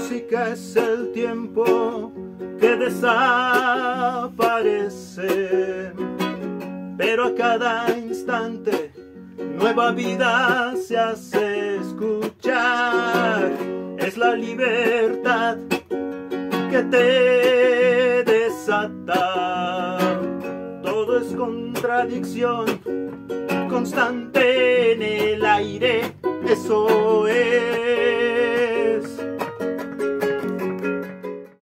música es el tiempo que desaparece, pero a cada instante nueva vida se hace escuchar. Es la libertad que te desata. Todo es contradicción constante en el aire. Eso es